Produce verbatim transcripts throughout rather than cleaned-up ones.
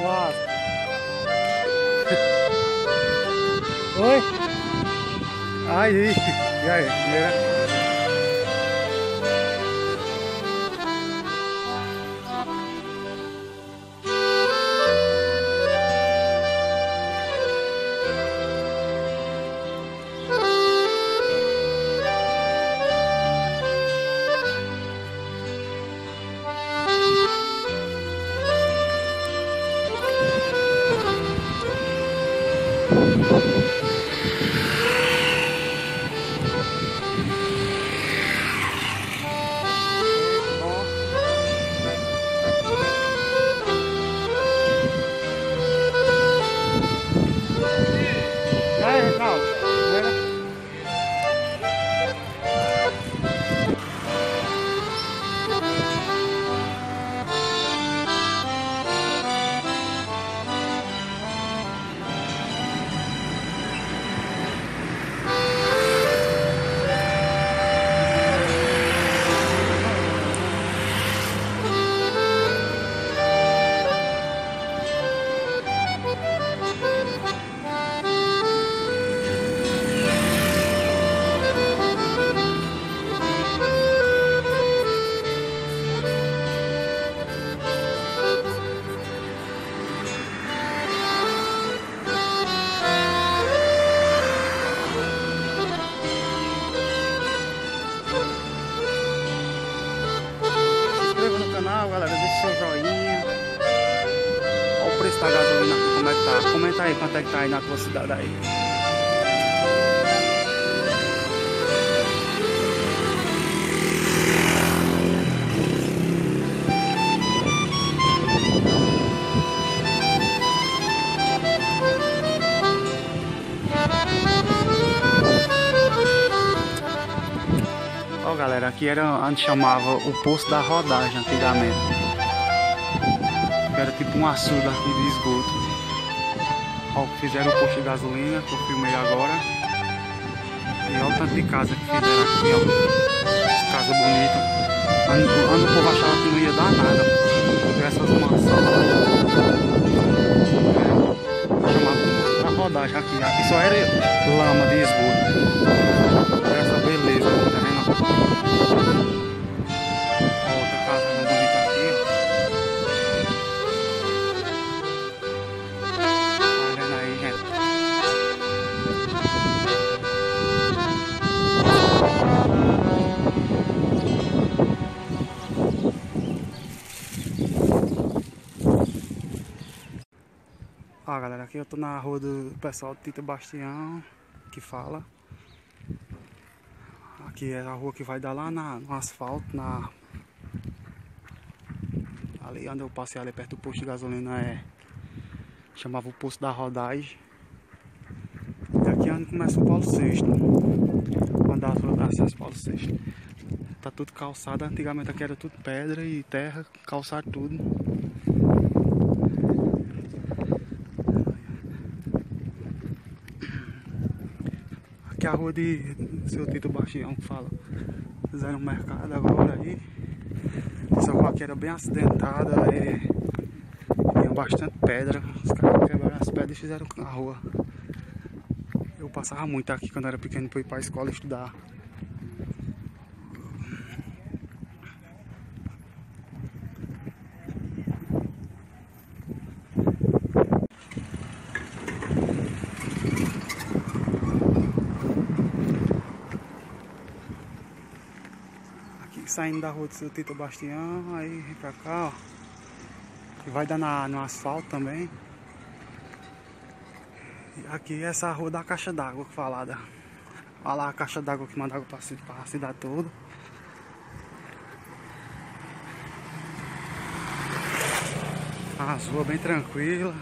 Quase. Oi? Aí, e aí? E aí? E aí, Ricardo? Era? Se inscreva no canal, galera. Deixa seu joinha. Olha o preço da gasolina aqui, como é que tá. Comenta aí quanto é que tá aí na tua cidade aí. Ó, galera, aqui era onde chamava o Poço da Rodagem antigamente. Era tipo um açude aqui de esgoto. Ó, fizeram o posto de gasolina que eu filmei agora. E olha o tanto de casa que fizeram aqui, ó. Casa bonita. Quando o povo achava que não ia dar nada, por essas mansões. É, chamava o Poço da Rodagem aqui. Aqui só era lama de esgoto. Essa beleza, tá vendo? Outra casa mais bonita aqui, ó. Tá vendo aí, gente? Ó, galera, aqui eu tô na rua do pessoal do Tito Bastião, que fala. Aqui é a rua que vai dar lá na, no asfalto, na... Ali onde eu passei ali perto do posto de gasolina é... Chamava o Poço da Rodagem. E aqui é onde começa o Paulo sexto. Quando dá acesso ao Paulo sexto. Tá tudo calçado, antigamente aqui era tudo pedra e terra, calçado tudo. Aqui é a rua de seu Tito Bastião que fala. Fizeram um mercado agora aí. Essa rua aqui era bem acidentada, é... tinha bastante pedra. Os caras quebraram as pedras e fizeram a rua. Eu passava muito aqui quando era pequeno para ir para a escola estudar. Saindo da rua do seu Tito Bastião, aí vem pra cá, ó. E vai dar na, no asfalto também. E aqui é essa rua da caixa d'água que falada. Olha lá a caixa d'água que manda água pra, pra cidade toda. As ruas bem tranquilas.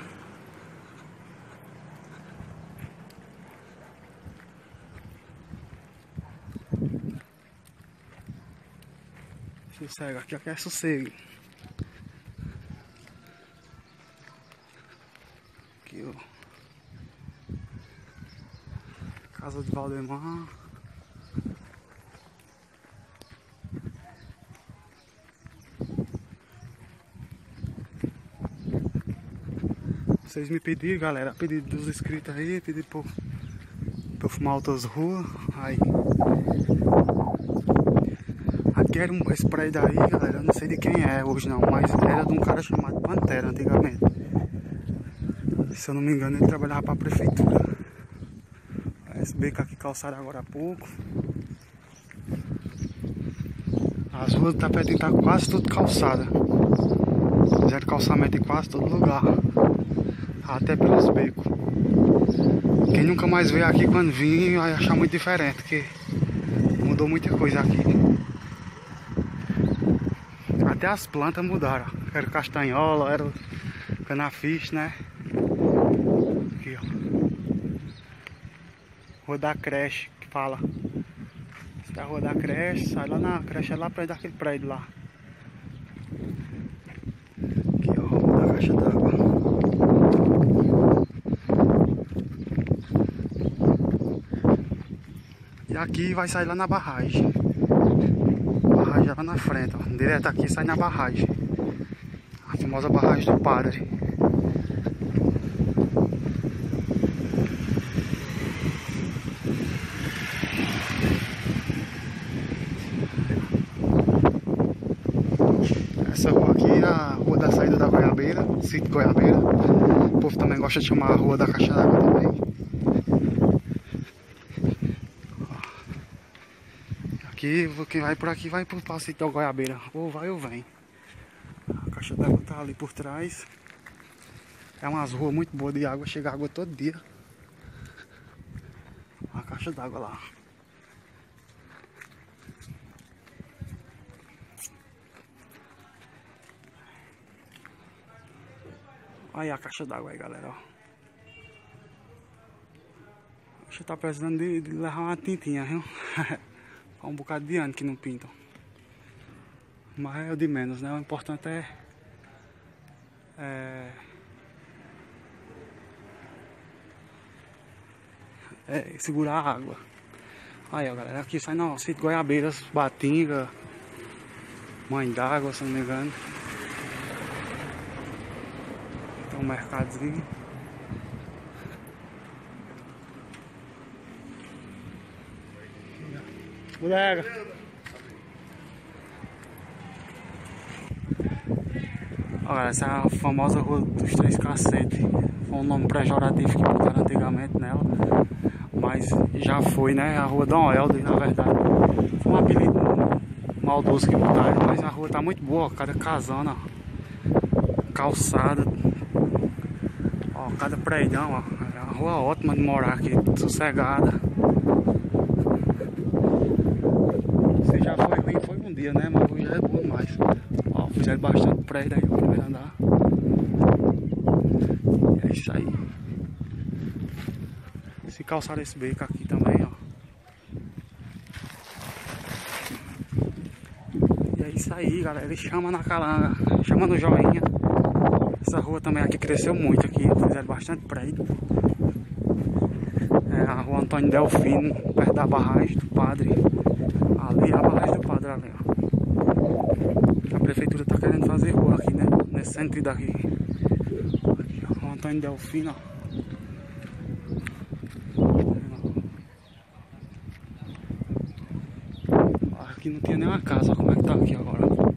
Sossego, aqui, aqui é sossego. Aqui, ó. Casa de Valdemar. Vocês me pediram, galera, pedido dos inscritos aí, pediram pra, pra eu filmar outras ruas. Aí. Aqui era um, esse prédio aí, galera, eu não sei de quem é hoje não, mas era de um cara chamado Pantera antigamente. Se eu não me engano, ele trabalhava pra prefeitura. Esse beco aqui calçaram agora há pouco. As ruas do Tapetinho tá quase tudo calçada. Fizeram calçamento em quase todo lugar. Até pelos becos. Quem nunca mais veio aqui, quando vir, vai achar muito diferente, porque mudou muita coisa aqui. Até as plantas mudaram. Era castanhola, era canafiche, né? Aqui, ó. Rua da creche, que fala. Essa é a rua da creche, sai lá na creche, é lá perto daquele prédio lá. Aqui, ó, rua da caixa d'água. E aqui vai sair lá na barragem. Barragem é lá na frente, ó. Direto aqui sai na barragem. A famosa barragem do Padre. Essa rua aqui é a rua da saída da Goiabeira, sítio Goiabeira. O povo também gosta de chamar a rua da caixa d'água também. Aqui, quem vai por aqui vai pro sítio da Goiabeira. Ou vai ou vem. A caixa d'água tá ali por trás. É umas ruas muito boas de água, chega água todo dia. A caixa d'água lá. Olha aí a caixa d'água aí, galera, ó. Acho que tá precisando de, de levar uma tintinha, viu? Faz um bocado de ano que não pintam. Mas é o de menos, né? O importante é... É... É segurar a água. Aí, ó, galera. Aqui sai no sítio Goiabeiras, Batinga, Mãe d'Água, se não me engano. Tem um mercadozinho. Bodega. Olha, essa é a famosa Rua dos Três Cacetes. Foi um nome pejorativo que botaram antigamente nela. Mas já foi, né? A Rua Dom Helder, na verdade. Foi um apelido maldoso que botaram. Mas a rua tá muito boa, cada casona, ó. Calçada. Ó, cada prédio, ó. É uma rua ótima de morar aqui, sossegada. Você já foi ruim, foi um dia, né? Mas hoje já é bom demais. Ó, fizeram bastante prédio aí, o primeiro andar. E é isso aí. Se calçaram esse beco aqui também, ó. E é isso aí, galera. Ele chama na calanga, chama no joinha. Essa rua também aqui cresceu muito aqui, fizeram bastante prédio. É a rua Antônio Delfino, perto da barragem do Padre. Ali é a barragem do Padre, ali, ó. A prefeitura tá querendo fazer rua aqui, né? Nesse sentido aqui. Aqui, ó. O Antônio Delfino, ó. Aqui não tinha nenhuma casa, ó, como é que tá aqui agora.